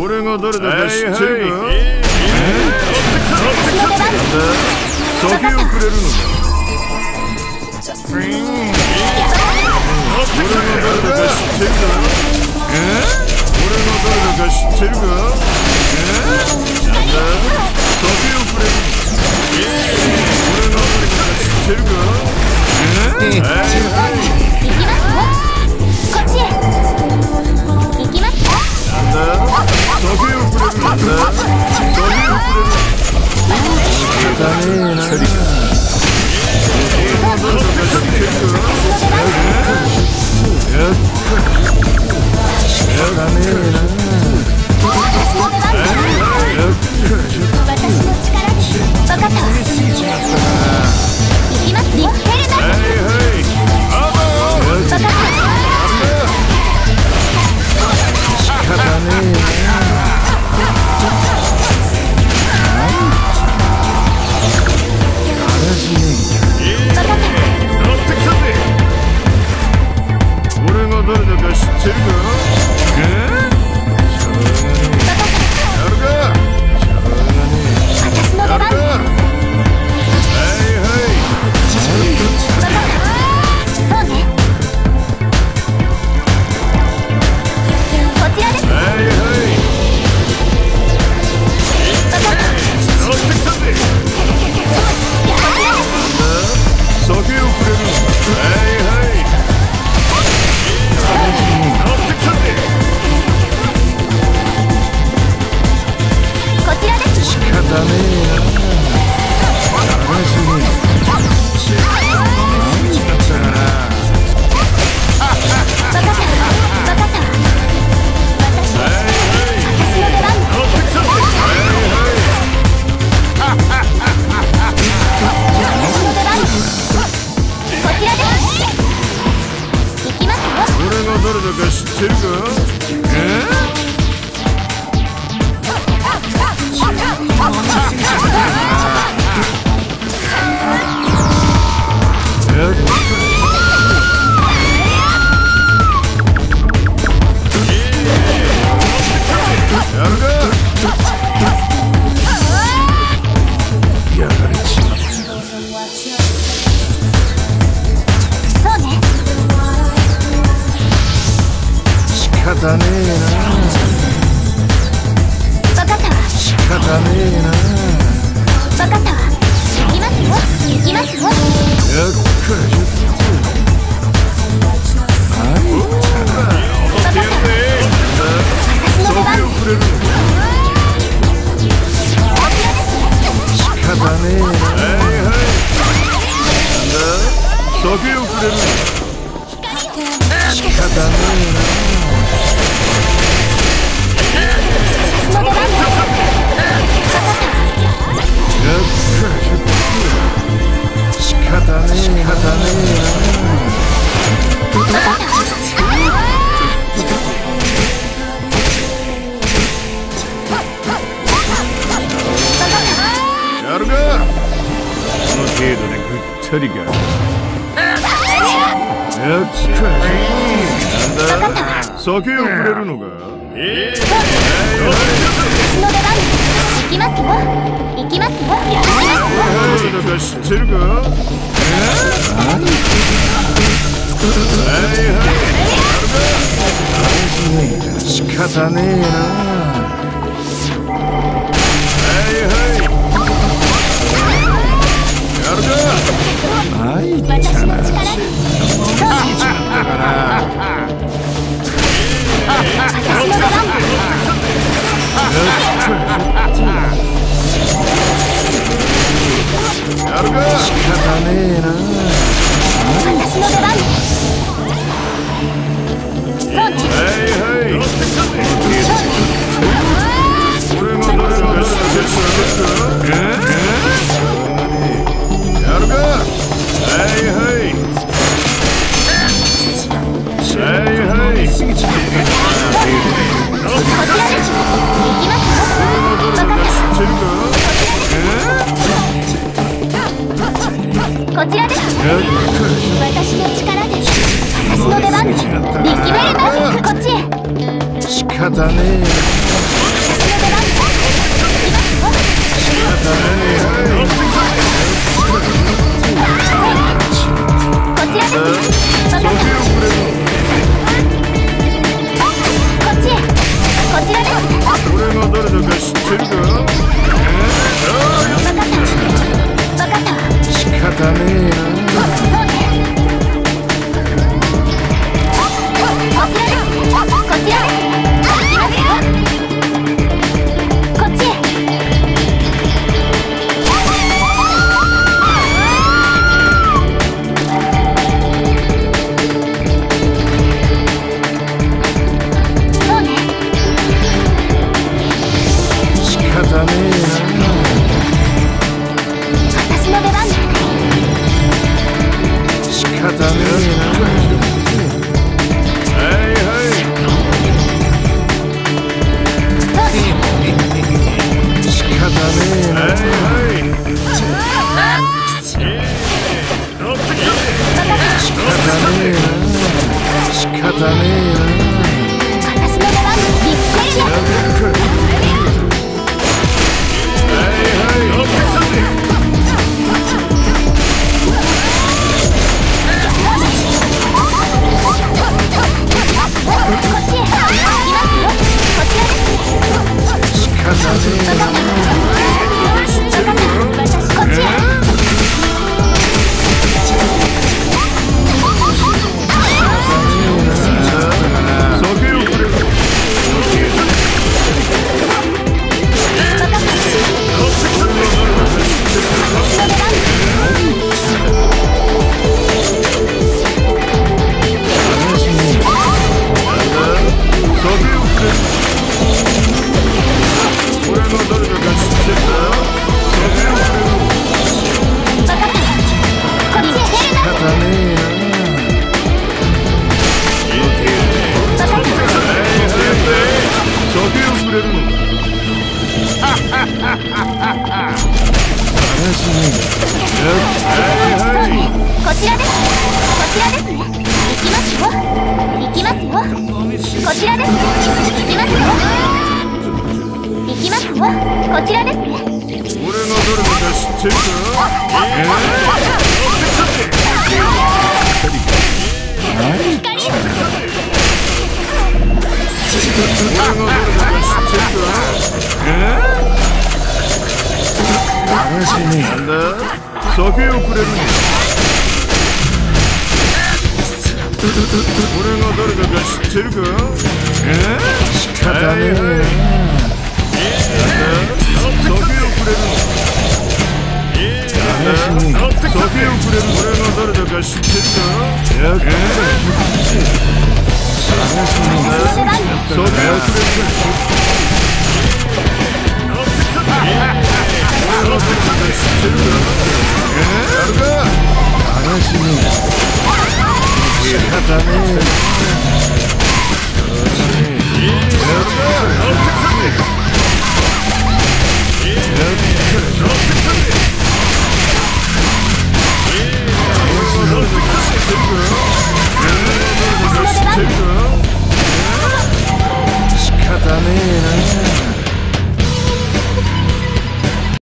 俺が誰だか知ってるか？酒をくれるのか？俺が誰だか知ってるか？俺が誰だか知ってるか？なんだ？酒をくれるのか？俺が誰だか知ってるか？ 行きますこっちへ行きますなんだ？酒をくれるのか？酒をくれるのか？だねえな。酒をくれるのか？ 行きますよ行きますよ誰だか知ってるか？仕方ねえな。やるか？ 私の力でやるか？仕方ねえな。 私の出番そうね俺が誰だか知ってるか？やるか？ こちらです。私の力で私の出番力めるマジックこっちへ。 仕方ねえ。 知ってるか？